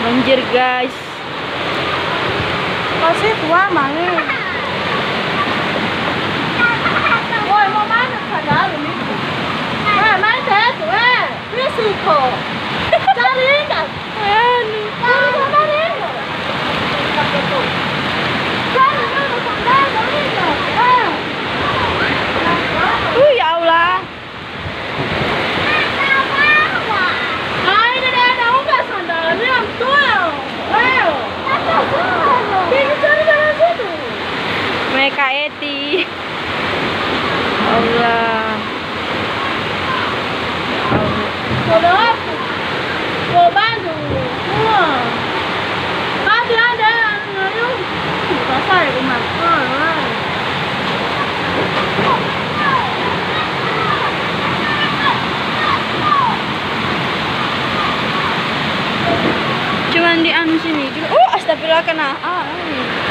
Anjir guys. Kasih tua mana? Woi mau mana padahal ini? Main deh tuh risiko. Cari kan? Anu. Cari cari. Cari mana sandal cari kan? Ya Allah. Ai đây đây đâu có sandal ni am tua. Wow. Ini cari dari situ. Mereka Eti. Allah. Kalau aku, kau bantu, wah, pasti ada ngayu, pasal aku makan. Cuman di anu sini. Astagfirullah kena.